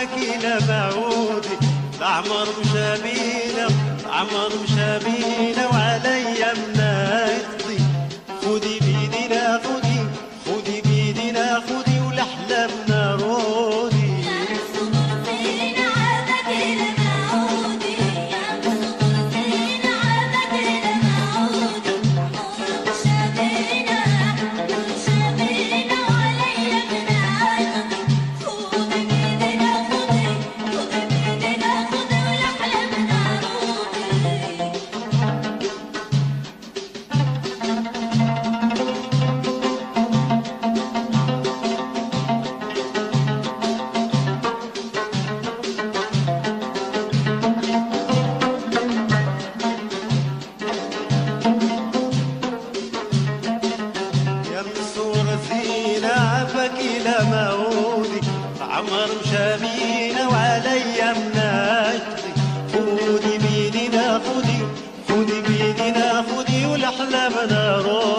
عباكينا معودي العمر مشابينا العمر مشابينا وعليا منايطي خدي بيدنا خدي خدي بيدنا خدي ولحلمنا رودي عباكينا معودي عمر مشابينا وعليا منايطي خدي بيدنا خدي خدي بيدنا خدي ولحلمنا روحي